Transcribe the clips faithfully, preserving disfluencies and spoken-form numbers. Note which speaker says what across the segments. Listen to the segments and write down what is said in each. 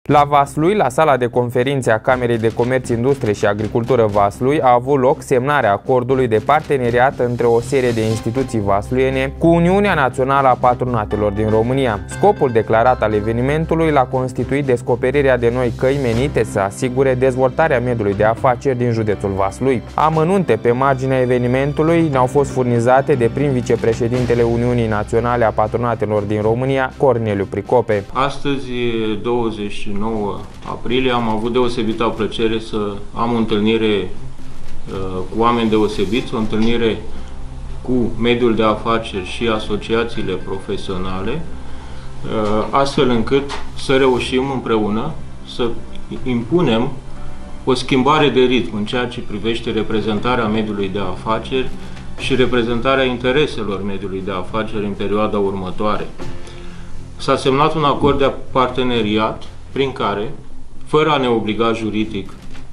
Speaker 1: La Vaslui, la sala de conferințe a Camerei de Comerț, Industrie și Agricultură Vaslui, a avut loc semnarea acordului de parteneriat între o serie de instituții vasluiene cu Uniunea Națională a Patronatelor din România. Scopul declarat al evenimentului l-a constituit descoperirea de noi căi menite să asigure dezvoltarea mediului de afaceri din județul Vaslui. Amănunte pe marginea evenimentului ne-au fost furnizate de prim vicepreședintele Uniunii Naționale a Patronatelor din România, Corneliu Pricope.
Speaker 2: Astăzi, douăzeci și nouă aprilie, am avut deosebită plăcere să am o întâlnire uh, cu oameni deosebiți, o întâlnire cu mediul de afaceri și asociațiile profesionale, uh, astfel încât să reușim împreună să impunem o schimbare de ritm în ceea ce privește reprezentarea mediului de afaceri și reprezentarea intereselor mediului de afaceri în perioada următoare. S-a semnat un acord de parteneriat prin care, fără a ne obliga juridic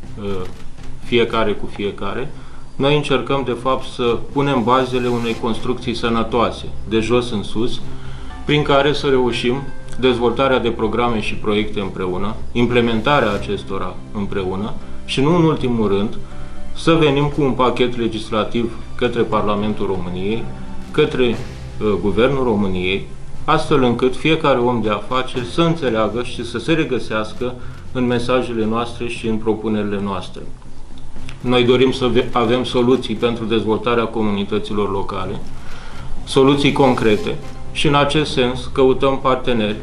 Speaker 2: fiecare cu fiecare, noi încercăm de fapt să punem bazele unei construcții sănătoase, de jos în sus, prin care să reușim dezvoltarea de programe și proiecte împreună, implementarea acestora împreună și, nu în ultimul rând, să venim cu un pachet legislativ către Parlamentul României, către uh, Guvernul României, astfel încât fiecare om de afaceri să înțeleagă și să se regăsească în mesajele noastre și în propunerile noastre. Noi dorim să avem soluții pentru dezvoltarea comunităților locale, soluții concrete și în acest sens căutăm parteneri,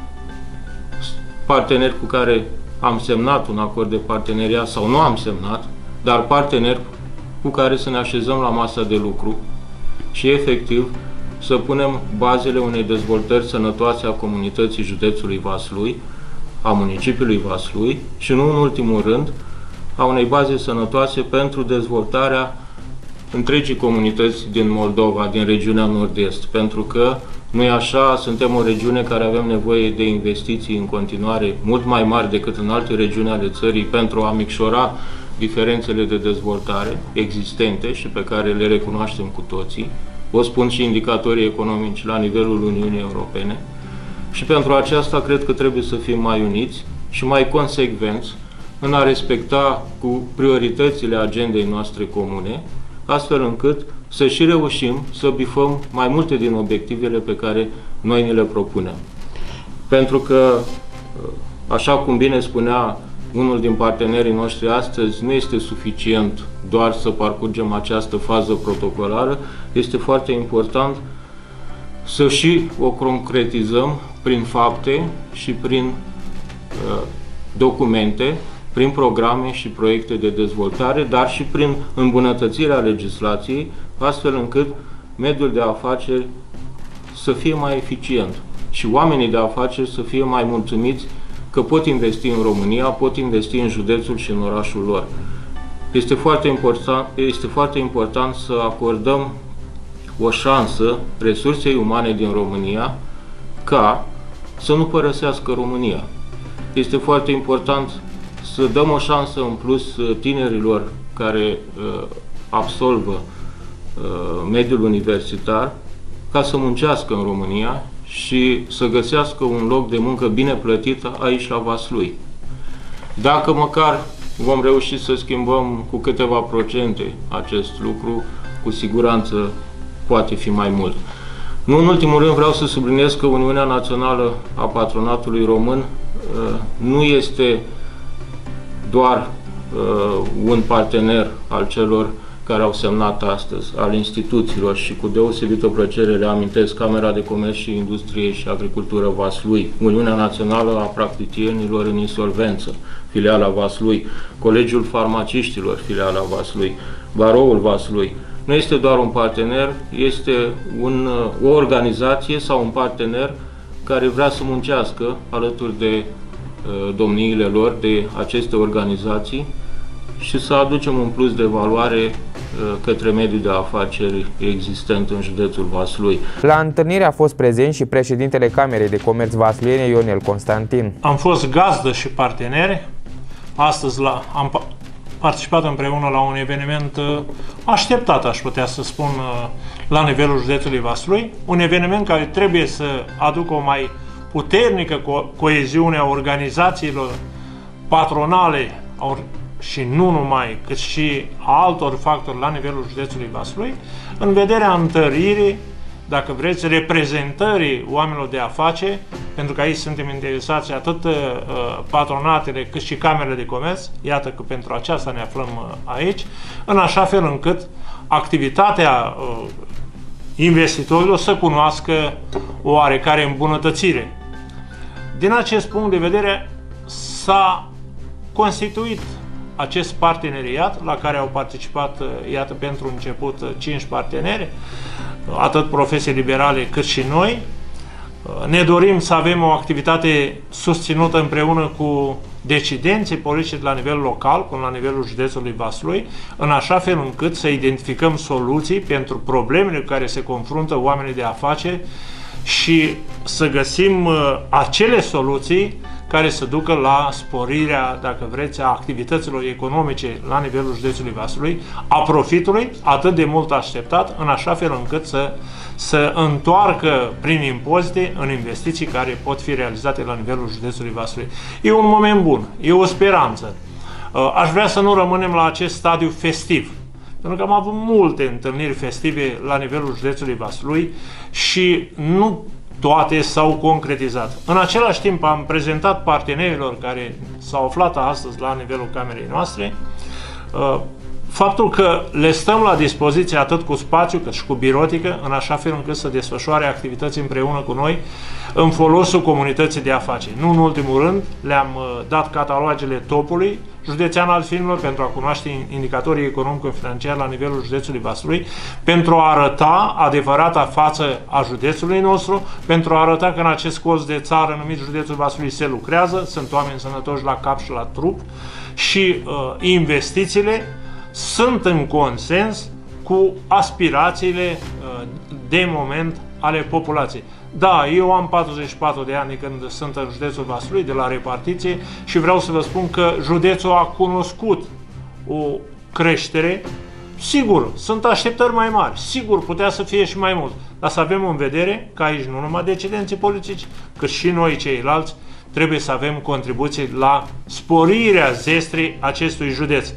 Speaker 2: parteneri cu care am semnat un acord de parteneriat sau nu am semnat, dar parteneri cu care să ne așezăm la masa de lucru și efectiv să punem bazele unei dezvoltări sănătoase a comunității județului Vaslui, a municipiului Vaslui și, nu în ultimul rând, a unei baze sănătoase pentru dezvoltarea întregii comunități din Moldova, din regiunea Nord-Est, pentru că noi așa suntem o regiune care avem nevoie de investiții în continuare mult mai mari decât în alte regiuni ale țării pentru a micșora diferențele de dezvoltare existente și pe care le recunoaștem cu toții. O spun și indicatorii economici la nivelul Uniunii Europene. Și pentru aceasta cred că trebuie să fim mai uniți și mai consecvenți în a respecta cu prioritățile agendei noastre comune, astfel încât să și reușim să bifăm mai multe din obiectivele pe care noi ni le propunem. Pentru că, așa cum bine spunea unul din partenerii noștri astăzi, nu este suficient doar să parcurgem această fază protocolară, este foarte important să și o concretizăm prin fapte și prin uh, documente, prin programe și proiecte de dezvoltare, dar și prin îmbunătățirea legislației, astfel încât mediul de afaceri să fie mai eficient și oamenii de afaceri să fie mai mulțumiți că pot investi în România, pot investi în județul și în orașul lor. Este foarte important, este foarte important să acordăm o șansă resursei umane din România ca să nu părăsească România. Este foarte important să dăm o șansă în plus tinerilor care uh, absolvă uh, mediul universitar ca să muncească în România și să găsească un loc de muncă bine plătit aici la Vaslui. Dacă măcar vom reuși să schimbăm cu câteva procente acest lucru, cu siguranță poate fi mai mult. Nu în ultimul rând vreau să subliniez că Uniunea Națională a Patronatului Român nu este doar un partener al celor care au semnat astăzi, al instituțiilor, și cu deosebită plăcere le amintesc Camera de Comerț și Industrie și Agricultură Vaslui, Uniunea Națională a Practicienilor în Insolvență, filiala Vaslui, Colegiul Farmaciștilor, filiala Vaslui, Baroul Vaslui. Nu este doar un partener, este un, o organizație sau un partener care vrea să muncească alături de uh, domniile lor, de aceste organizații, și să aducem un plus de valoare către mediul de afaceri existent în județul Vaslui.
Speaker 1: La întâlnire a fost prezent și președintele Camerei de Comerț Vasluiene, Ionel Constantin.
Speaker 3: Am fost gazdă și parteneri. Astăzi la, am participat împreună la un eveniment așteptat, aș putea să spun, la nivelul județului Vaslui. Un eveniment care trebuie să aducă o mai puternică co- coeziune a organizațiilor patronale și nu numai, cât și a altor factori la nivelul județului Vaslui, în vederea întăririi, dacă vreți, reprezentării oamenilor de afaceri, pentru că aici suntem interesați atât uh, patronatele cât și camerele de comerț, iată că pentru aceasta ne aflăm uh, aici, în așa fel încât activitatea uh, investitorilor să cunoască o oarecare îmbunătățire. Din acest punct de vedere s-a constituit acest parteneriat la care au participat, iată, pentru început, cinci parteneri, atât profesii liberale cât și noi. Ne dorim să avem o activitate susținută împreună cu decidenții politici la nivel local, până la nivelul județului Vaslui, în așa fel încât să identificăm soluții pentru problemele cu care se confruntă oamenii de afaceri și să găsim uh, acele soluții care să ducă la sporirea, dacă vreți, a activităților economice la nivelul județului Vaslui, a profitului atât de mult așteptat, în așa fel încât să, să întoarcă prin impozite în investiții care pot fi realizate la nivelul județului Vaslui. E un moment bun, e o speranță. Aș vrea să nu rămânem la acest stadiu festiv, pentru că am avut multe întâlniri festive la nivelul județului Vaslui și nu toate s-au concretizat. În același timp am prezentat partenerilor care s-au aflat astăzi la nivelul camerei noastre faptul că le stăm la dispoziție atât cu spațiu cât și cu birotică, în așa fel încât să desfășoare activități împreună cu noi în folosul comunității de afaceri. Nu în ultimul rând, le-am dat catalogele topului județean al firmelor pentru a cunoaște indicatorii economico-financiari la nivelul județului Vaslui, pentru a arăta adevărata față a județului nostru, pentru a arăta că în acest colț de țară numit județul Vaslui se lucrează, sunt oameni sănătoși la cap și la trup și uh, investițiile sunt în consens cu aspirațiile uh, de moment ale populației. Da, eu am patruzeci și patru de ani când sunt în județul Vaslui, de la repartiție, și vreau să vă spun că județul a cunoscut o creștere. Sigur, sunt așteptări mai mari, sigur, putea să fie și mai mult, dar să avem în vedere că aici nu numai decidenții politici, cât și noi ceilalți trebuie să avem contribuții la sporirea zestrii acestui județ.